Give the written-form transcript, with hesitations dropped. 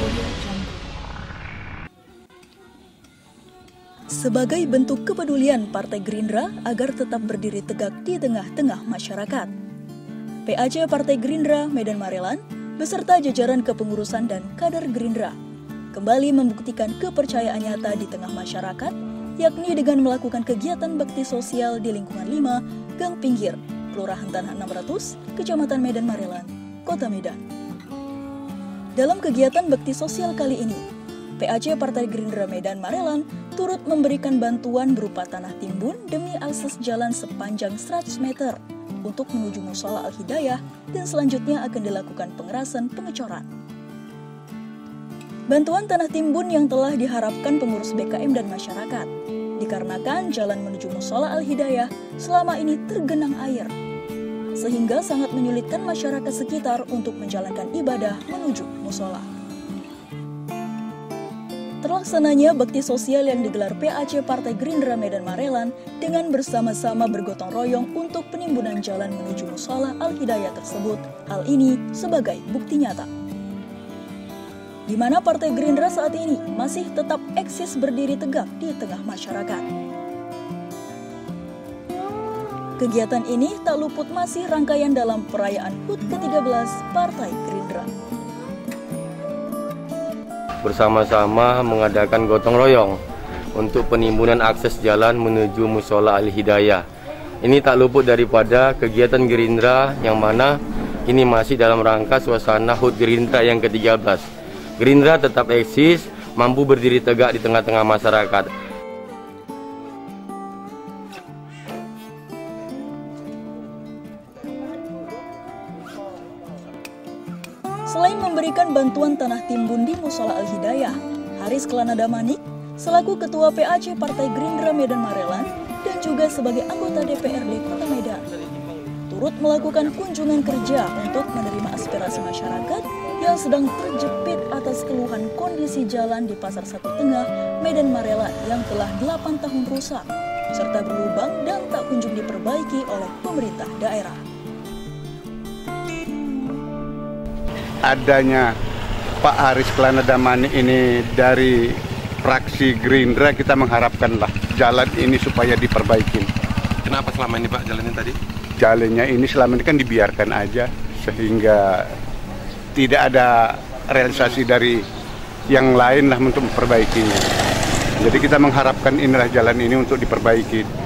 Sebagai bentuk kepedulian Partai Gerindra agar tetap berdiri tegak di tengah-tengah masyarakat, PAC Partai Gerindra Medan Marelan beserta jajaran kepengurusan dan kader Gerindra kembali membuktikan kepercayaan nyata di tengah masyarakat, yakni dengan melakukan kegiatan bakti sosial di lingkungan 5 Gang Pinggir, Kelurahan Tanah 600, Kecamatan Medan Marelan, Kota Medan. Dalam kegiatan bakti sosial kali ini, PAC Partai Gerindra Medan Marelan turut memberikan bantuan berupa tanah timbun demi akses jalan sepanjang 100 meter untuk menuju Mushola Al-Hidayah dan selanjutnya akan dilakukan pengerasan pengecoran. Bantuan tanah timbun yang telah diharapkan pengurus BKM dan masyarakat, dikarenakan jalan menuju Mushola Al-Hidayah selama ini tergenang air, sehingga sangat menyulitkan masyarakat sekitar untuk menjalankan ibadah menuju mushola. Terlaksananya bakti sosial yang digelar PAC Partai Gerindra Medan Marelan dengan bersama-sama bergotong royong untuk penimbunan jalan menuju Mushola Al-Hidayah tersebut, hal ini sebagai bukti nyata di mana Partai Gerindra saat ini masih tetap eksis berdiri tegak di tengah masyarakat. Kegiatan ini tak luput masih rangkaian dalam perayaan HUT ke-13 Partai Gerindra. Bersama-sama mengadakan gotong royong untuk penimbunan akses jalan menuju Mushola Al-Hidayah. Ini tak luput daripada kegiatan Gerindra yang mana ini masih dalam rangka suasana HUT Gerindra yang ke-13. Gerindra tetap eksis, mampu berdiri tegak di tengah-tengah masyarakat. Selain memberikan bantuan tanah timbun di Mushola Al-Hidayah, Haris Kelana Damanik selaku Ketua PAC Partai Gerindra Medan Marelan dan juga sebagai anggota DPRD Kota Medan turut melakukan kunjungan kerja untuk menerima aspirasi masyarakat yang sedang terjepit atas keluhan kondisi jalan di Pasar Satu Tengah, Medan Marelan yang telah 8 tahun rusak, serta berlubang dan tak kunjung diperbaiki oleh pemerintah daerah. Adanya Pak Haris Kelana Damanik ini dari fraksi Gerindra, kita mengharapkanlah jalan ini supaya diperbaiki. Kenapa selama ini Pak jalannya tadi? Jalannya ini selama ini kan dibiarkan aja sehingga tidak ada realisasi dari yang lain lah untuk memperbaikinya. Jadi kita mengharapkan inilah jalan ini untuk diperbaiki.